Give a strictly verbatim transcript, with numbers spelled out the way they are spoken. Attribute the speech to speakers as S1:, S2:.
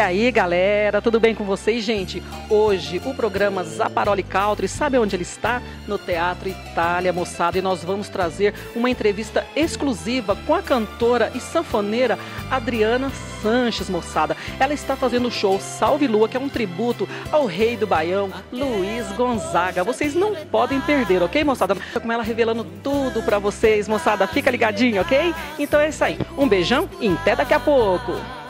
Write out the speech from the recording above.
S1: aí, galera, tudo bem com vocês, gente? Hoje o programa Zaparoli Country, sabe onde ele está? No Teatro Itália, moçada, e nós vamos trazer uma entrevista exclusiva com a cantora e sanfoneira Adriana Sanches, moçada. Ela está fazendo o show Salve Lua, que é um tributo ao rei do Baião, Luiz Gonzaga. Vocês não podem perder, ok, moçada? Com ela revelando tudo pra vocês, moçada. Fica ligadinho, ok? Então é isso aí. Um beijão e até daqui a pouco.